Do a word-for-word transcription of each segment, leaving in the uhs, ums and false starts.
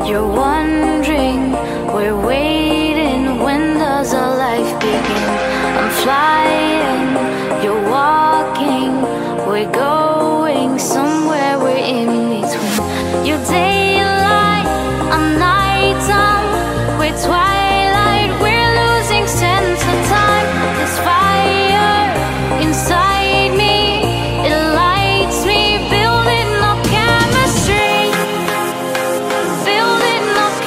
You're wondering, we're waiting, when does our life begin? I'm flying, you're walking, we're going somewhere, we're in between. Your daylight, I'm nighttime, we're twilight, we're losing sense of time. This fire inside me, it lights me, building up chemistry, building up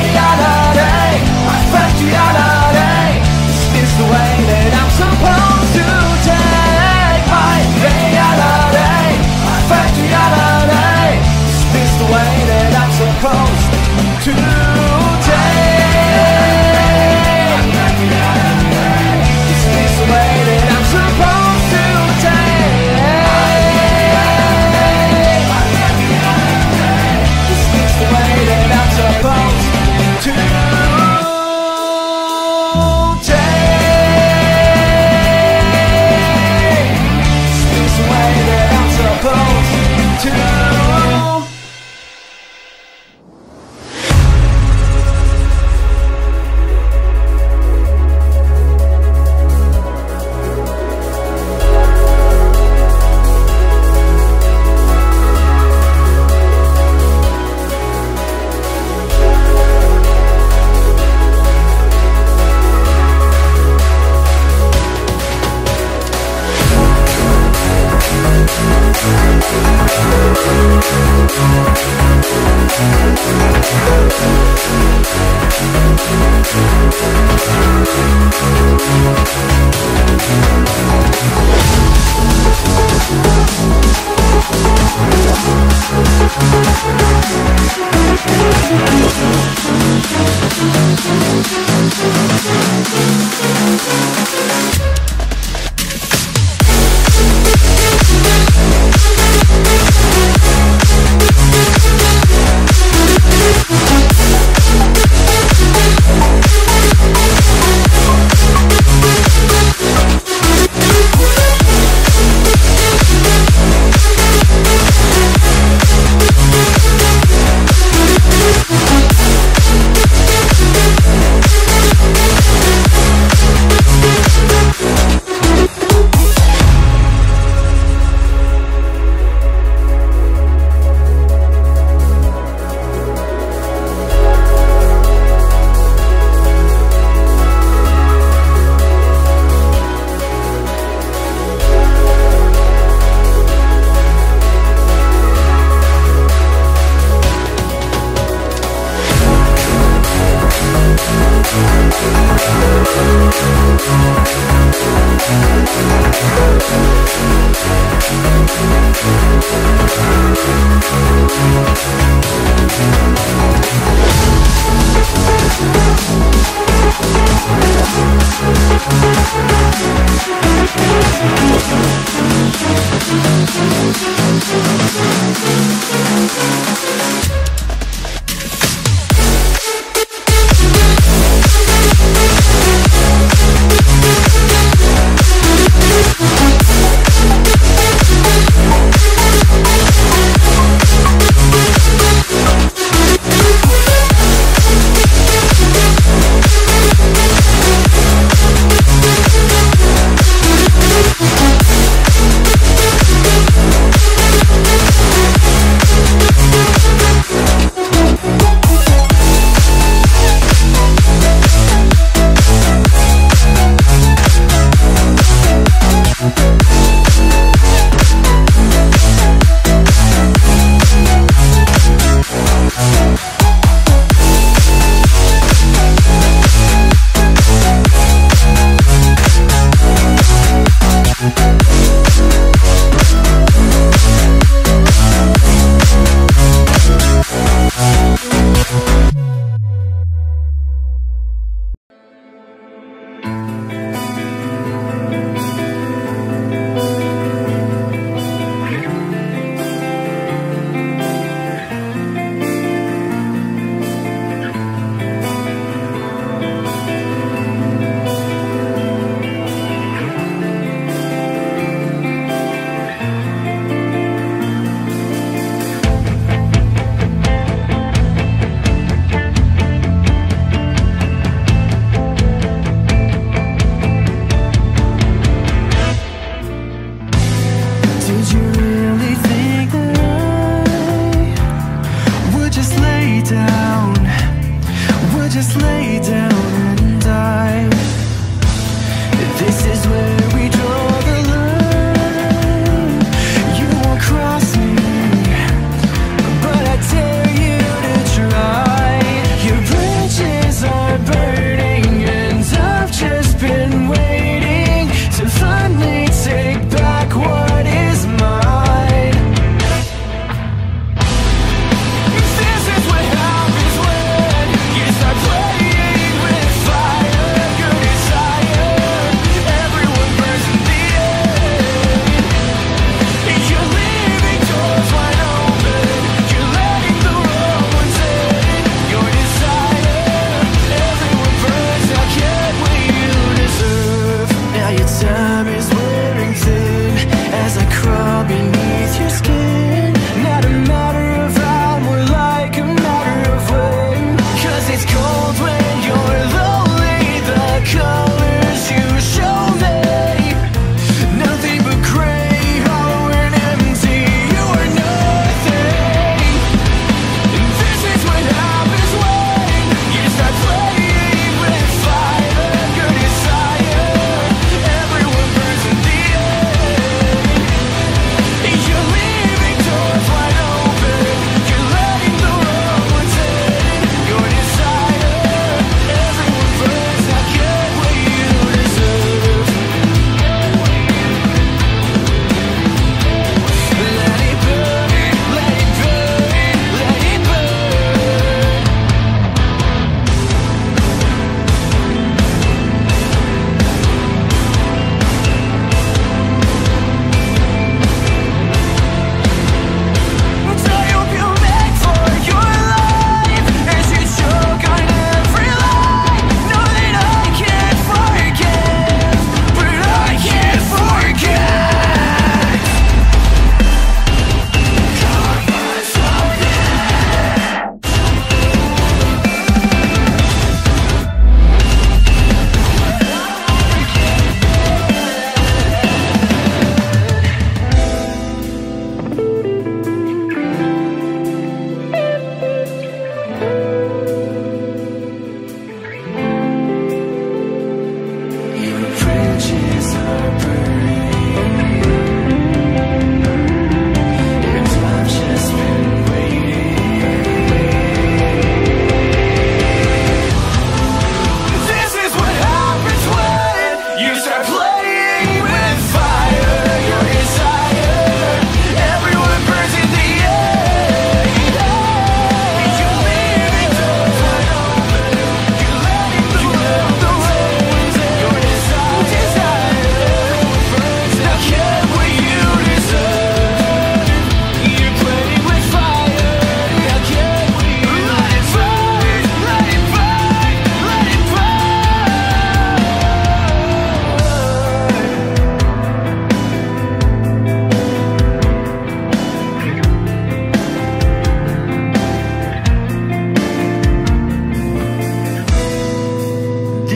reality, my first reality. Is this the way that I'm supposed to take my reality, my first reality? Is this the way that I'm supposed to take? Is this the way that I'm supposed to take? Is this the way that I'm supposed to take? Is this the way that I'm supposed to? You bring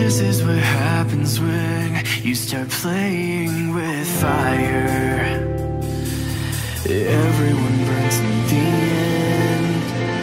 This is what happens when you start playing with fire. Everyone burns in the end.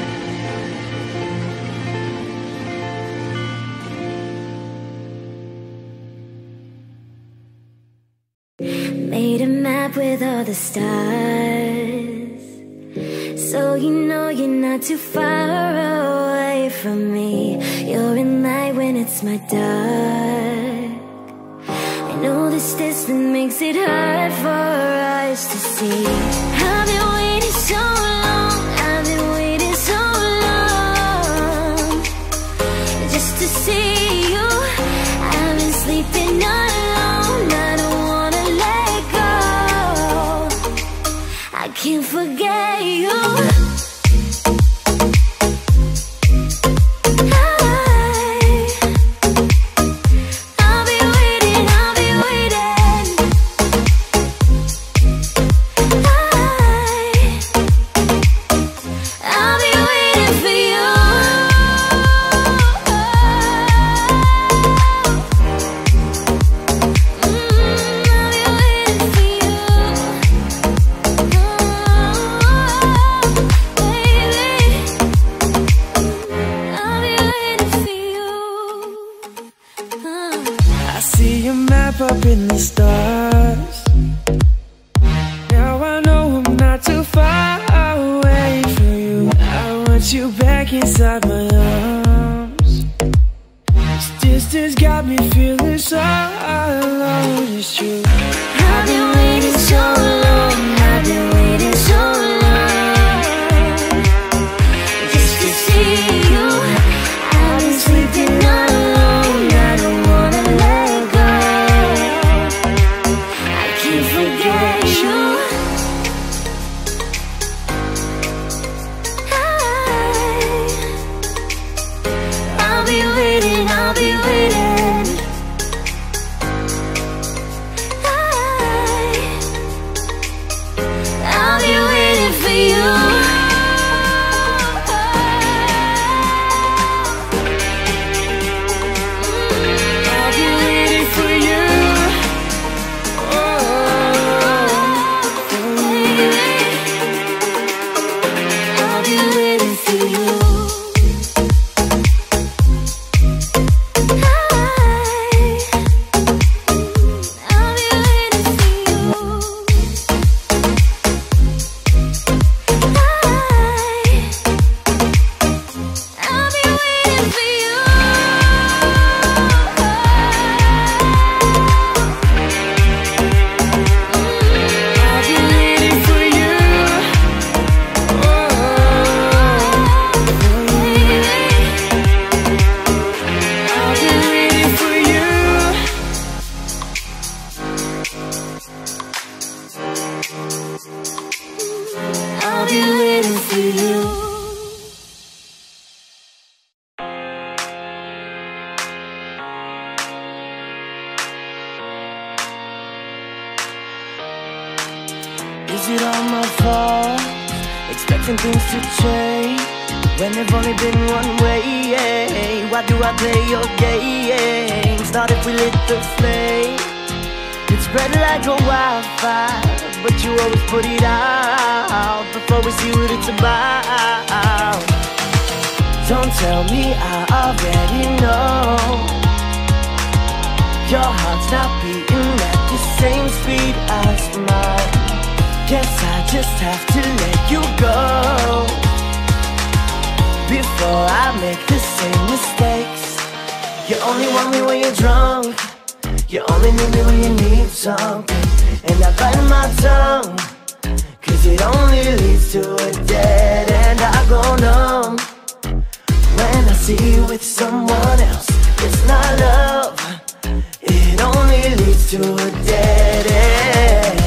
Made a map with all the stars, so you know you're not too far away from me. You're in light when it's my dark. I know this distance makes it hard for us to see. I've been waiting so long, I've been waiting so long, just to see you. I've been sleeping alone, I don't wanna let go. I can't forget you. Up in the stars. Now I know I'm not too far away from you. I want you back inside my arms. This distance got me feeling so alone. It's true. I've been waiting so long, I've been waiting so long, just to see you. I've been sleeping alone, I don't wanna let go. I can't forget you. I, I'll be waiting, I'll be waiting. I'll be waiting for you. I'll be waiting for you. I'll be waiting for you. I'll be waiting for you. Is it all my fault? Expecting things to change when they've only been one way. Why do I play your games? Not if we lit the flame. It spread like a wildfire, but you always put it out before we see what it's about. Don't tell me I already know. Your heart's not beating at the same speed as mine. Guess I just have to let you go before I make the same mistakes. You only want me when you're drunk. You only need me when you need something. And I bite my tongue, cause it only leads to a dead end. I go numb when I see you with someone else. It's not love, it only leads to a dead end.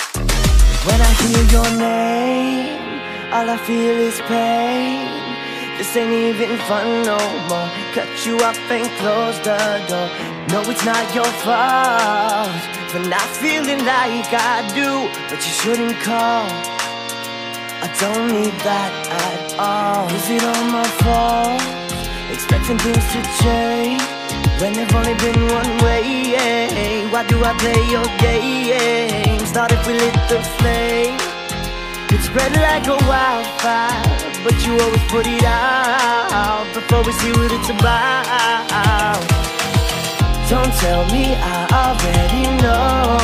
When I hear your name, all I feel is pain. This ain't even fun no more. Cut you off and close the door. No, it's not your fault for not feeling like I do, but you shouldn't call. I don't need that at all. Is it all my fault? Expecting things to change when they've only been one way. Why do I play your games? Thought if we lit the flame, it spread like a wildfire, but you always put it out before we see what it's about. Don't tell me I already know.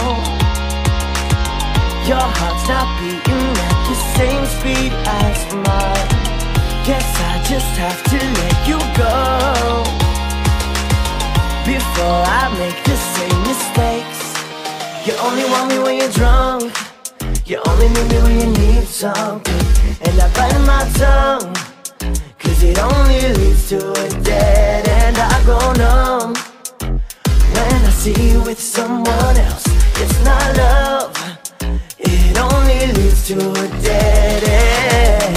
Your heart's not beating at the same speed as mine. Guess I just have to let you go before I make the same mistakes. You only want me when you're drunk. You only need me when you need something. And I bite my tongue, cause it only leads to a dead end. I go numb when I see you with someone else. It's not love, it only leads to a dead end.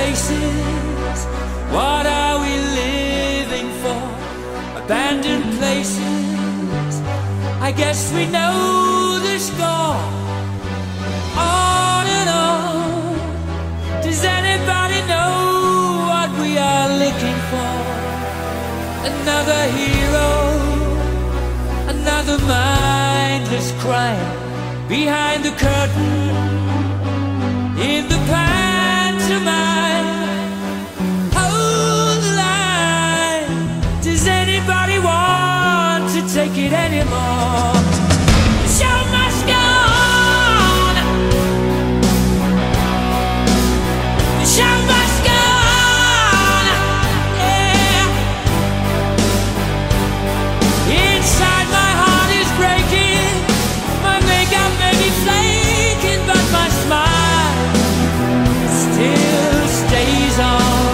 faces. What are we living for? Abandoned places. I guess we know the score. On and on. Does anybody know what we are looking for? Another hero, another mindless crime. Behind the curtain, in the pantomime. Hold the line. Does anybody want to take it anymore? The show must go on. The show must go on. Yeah. Inside my heart is breaking. My makeup may be flaking, but my smile still stays on.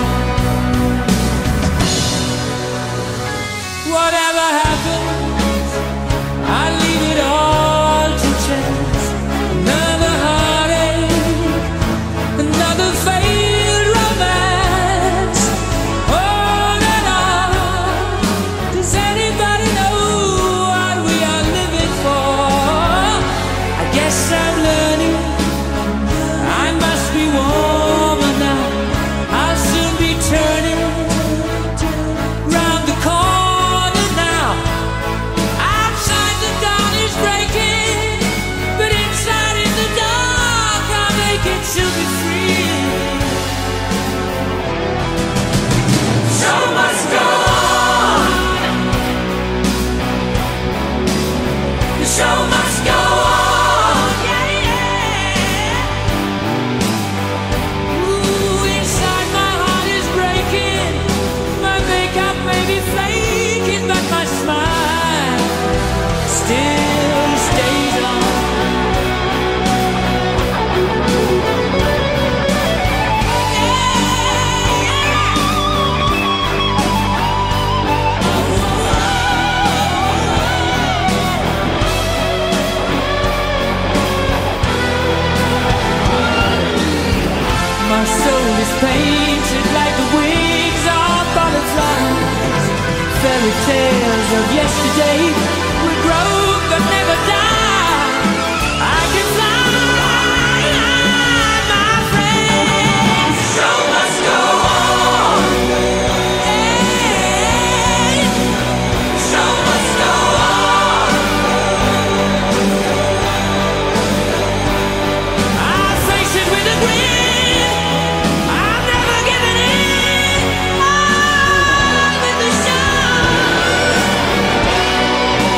Whatever happens, I leave it all to chance. Another heartache, another failed romance. On and on. Does anybody know what we are living for? I guess I'm learning. I must be warmer now. I'll soon be turning round the corner now. Outside the dawn is breaking, but inside in the dark I'll make it to be free. The show must go on. The show must go on. Yeah, yeah. Ooh, inside my heart is breaking. My makeup may be flaking, but my smile still stays on. My soul is painted like the wings of butterflies. Fairy tales of yesterday will grow but never die. I can fly, my friend. The show must go on. Hey, the show must go on. I'll face it with a grin. I'm never giving in. I'm in the show.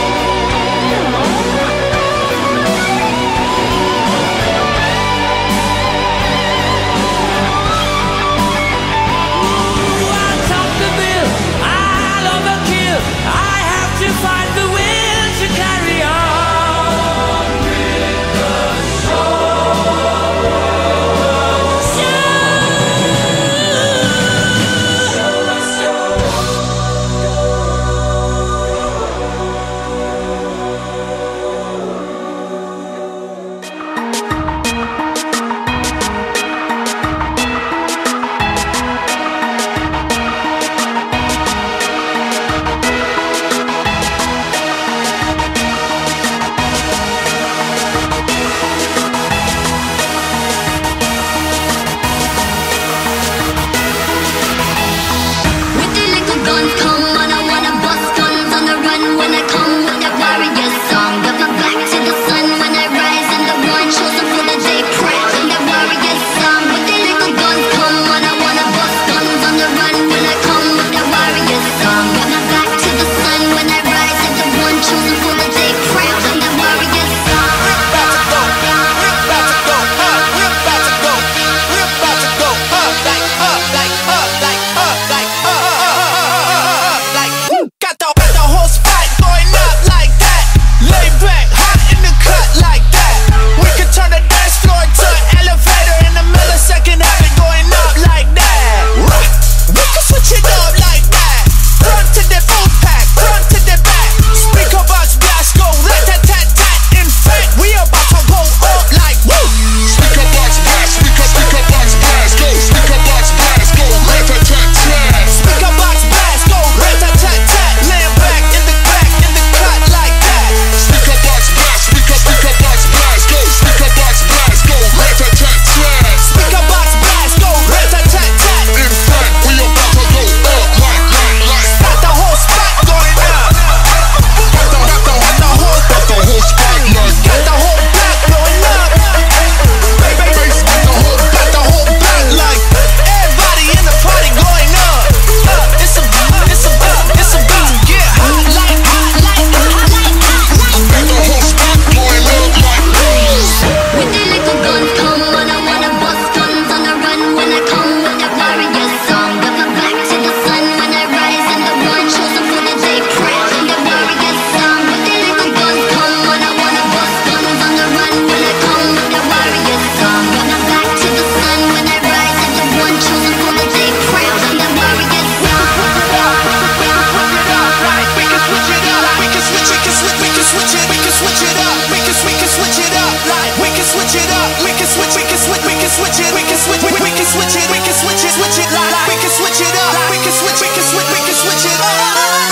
switch it, we can switch it, switch it, like, like, we can switch it up, we can switch, we can switch, we can switch it up.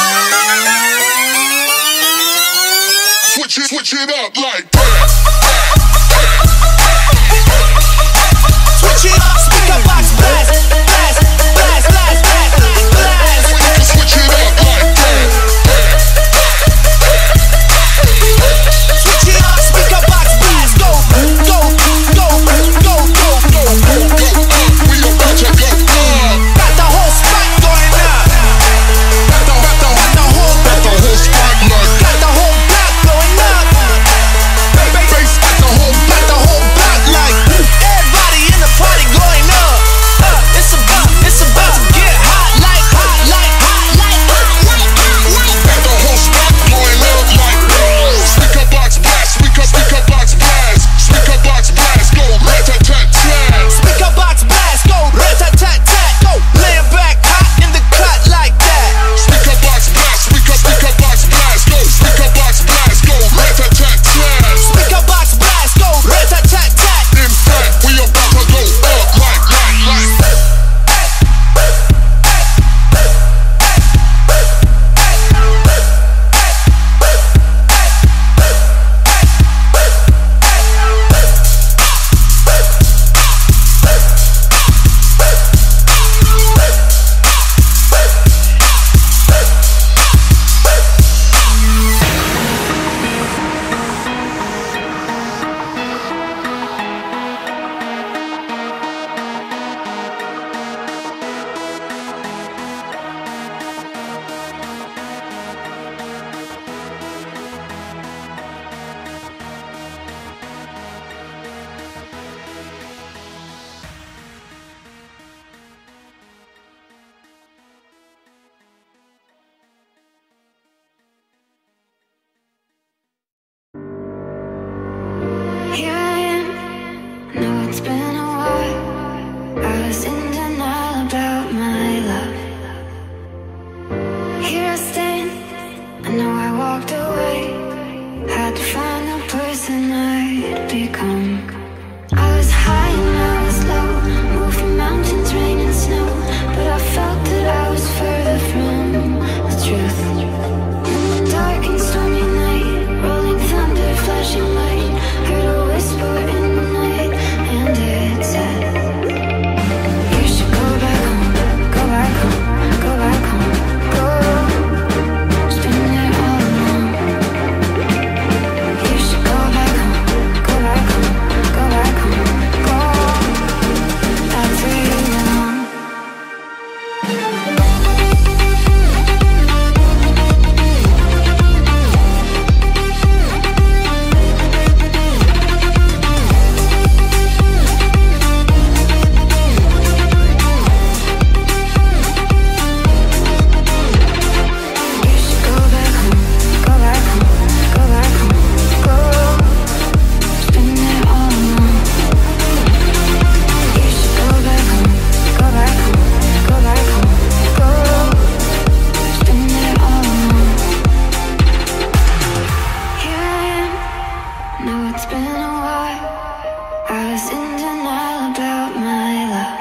Switch it, switch it up like that. Switch it up, speaker box blast, blast, blast, blast, blast, blast. We can switch it up like that. Switch it up, speaker box blast, go, go, go, go, go, go, go, go, go. We about to go up. Got the whole spot going up. Got the, got the, got the whole, got the whole spotlight. Got the whole block going up. Bass got the whole, got the whole block like. Everybody in the party going up. Up, it's about, it's about to get hot like, hot like, hot like, hot like, hot like. Got the whole spot going up like. Speaker box blast, speaker, speaker box blast, speaker box blast, go rat-a-tat-tat. Speaker box blast, go rat-a-tat-tat, go. Laying back hot in the cut like that. Speaker box blast, speaker, speaker box blast, go. Speaker box blast, go rat-a-tat-tat. Speaker box blast, go rat-a-tat-tat. In fact, we about to go up like, like, like. Here I am, know it's been a while. I was in denial about my love. Here I stand, I know I walked away. Had to find the person I'd become. I was high and I was low, moving mountains, rain and snow. But I felt that I was further from the truth. In the dark and stormy night, rolling thunder, flashing light, heard a whisper in the night, and it said, you should go back home, go back home, go back home, go. Just been there all alone. You should go back home, go back home, go back home, go. Back to you alone. You should go back home, go back home, go back home, go. Just been there all alone. You should go back home, go back home, go back home, go. Just been there all alone. Here I am, know it's been a while. I was in denial about my love.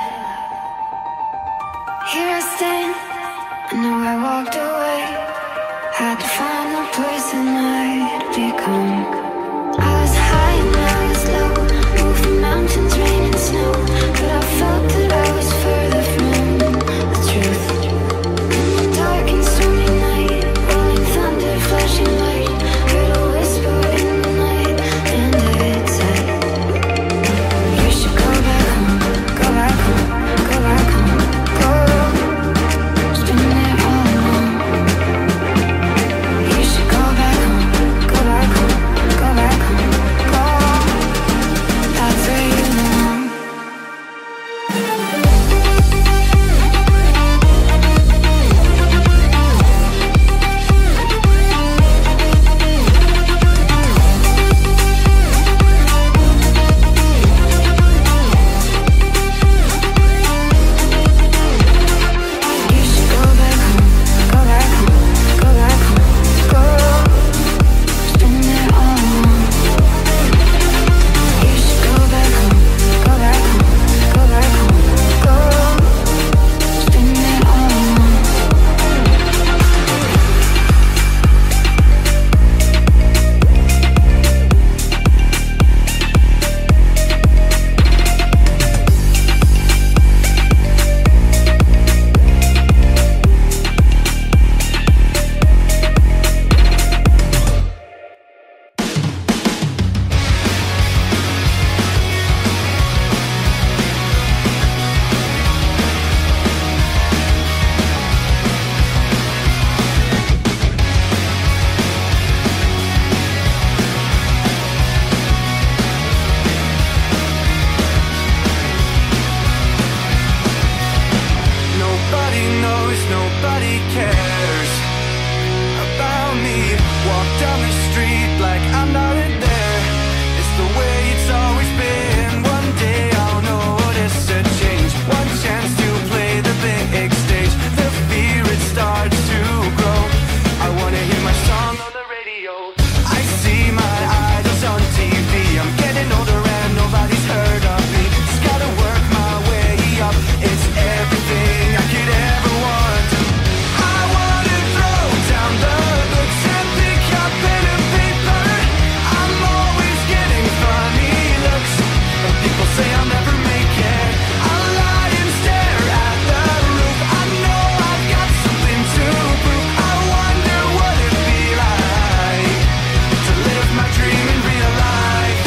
Here I stand, I know I walked away. Had to find the person I'd become. I was high and I was low, moving mountains, rain and snow. But I felt that I was further from the truth. In the dark and stormy night, rolling thunder, flashing light, heard a whisper in the night, and it said, you should go back home, go back home, go back home, go. Just been there all alone. You should go back home, go back home, go nobody cares about me. Walk down the street like I'm not there. It's the way it's always been. One day I'll notice a change. One chance to play the big stage. The fear, it starts to grow. I wanna hear my song on the radio. I see my idols on T V. I'm getting older and nobody's heard of me. Just gotta work my way up. It's everything I could ever want. I wanna throw down the books and pick up pen and paper. I'm always getting funny looks. And people say I'll never make it. I'll lie and stare at the roof. I know I've got something to prove. I wonder what it'd be like to live my dream in real life.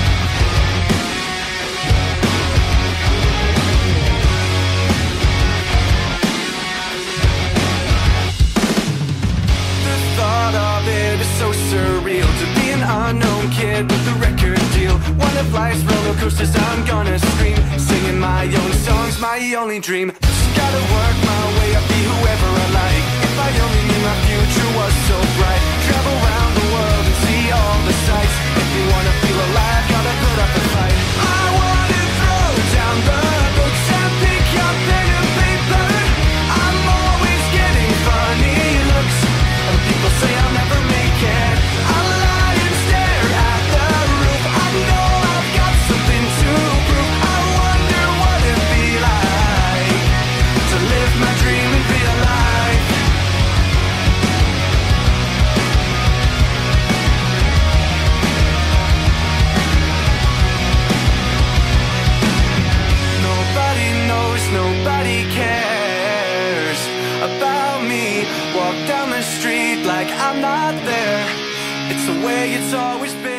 The thought of it is so surreal. To be an unknown kid with a record deal. One of life's roller coasters, I'm gonna scream. Singing my own songs, my only dream. Just gotta work my way up, be whoever I like. If I only knew my future was so bright. Travel around the world and see all the sights. If you wanna feel alive, gotta put up a fight. I wanna throw down the books and pick up pen and paper. I'm always getting funny looks. And people say I'll never make it. I'll lie and stare at the roof. I know I've got something to prove. I wonder what it'd be like to live my dream in real life. Nobody knows, nobody cares about me. Walk down the street like I'm not there. It's the way it's always been.